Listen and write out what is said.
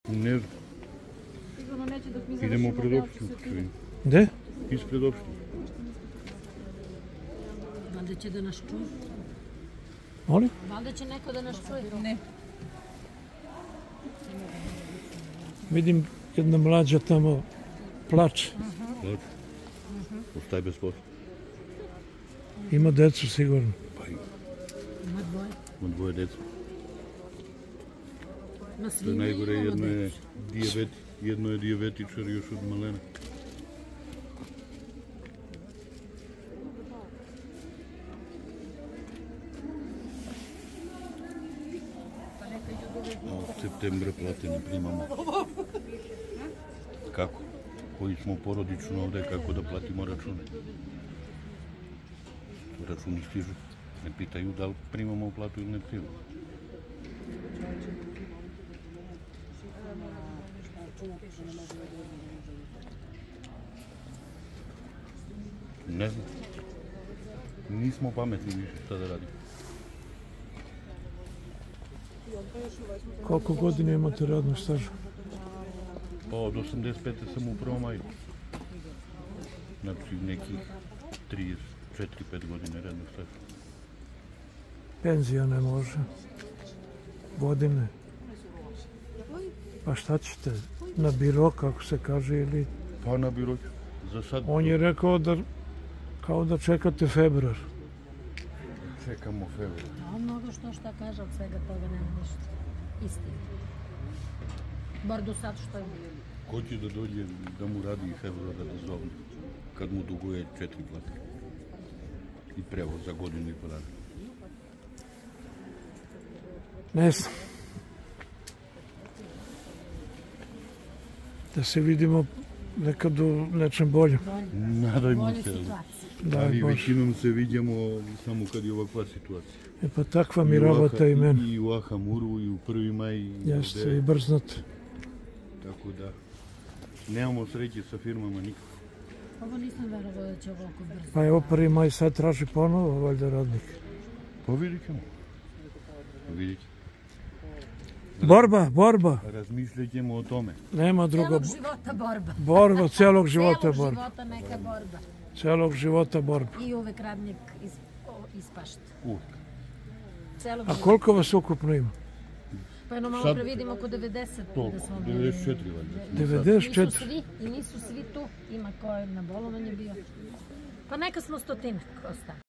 Ne znam. Idemo pred opštinu. Gde? Ispred opštine. Valjda će da nas čuje. Molim? Valjda će neko da nas čuje. Ne. Vidim jedna mlađa tamo plače. Plače? Ostaje bez posla. Ima decu sigurno. Pa ima. Ima dvoje. Ima dvoje deca. Ma To je najgore, jedno je dijabetičar još od malena. A od septembra plate ne primamo. Kako? Koji smo porodično ovde, kako da platimo račune? Računi stižu. Ne pitaju da li primamo platu ili ne primamo. Ne znam. Nismo pametni više šta da radimo. Koliko godina imate radnog staža? Pa od 85. sam u Prvom maju. Znači nekih 34-5 godina radnog staža. Penzija ne može. Godine. Pa šta ćete? Na biro, kako se kaže, ili... Pa na biro. Za sad... On je rekao da kao da čekate februar. Čekamo februar. A on mnogo šta kaže, od svega toga nema ništa. Istina. Bar do sad što je bilo. Ko će da dođe da mu radi i februara da zovne, kad mu duguje 4 plate? I prevoz za godinu i po dana. Ne znam. Da se vidimo nekad u nečem boljem. Nadajmo se. Ali Bože. većinom se vidimo samo kad je ovakva situacija. E pa takva mi rabota i meni. I u Ahamuru, i u 1. maj. Jeste, i brznate. Tako da, nemamo sreće sa firmama nikako. Ovo nisam verovao da će ovako brzo. Pa evo 1. maj sad traži ponovo, valjda radnik. Pa vidit ćemo. Vidit ćemo. Borba. Razmišljat ćemo o tome. Nema druga... Celog života borba. Borba, celog života borba. Celog života neka borba. Celog života borba. I uvek radnik ispašta. Uvek. A koliko vas ukupno ima? Pa jedno malo previdimo oko 90. Toliko, 94 valjda. 94? I nisu svi tu. Ima ko je na bolovanju bio. Pa neka smo 100-tinak ostali.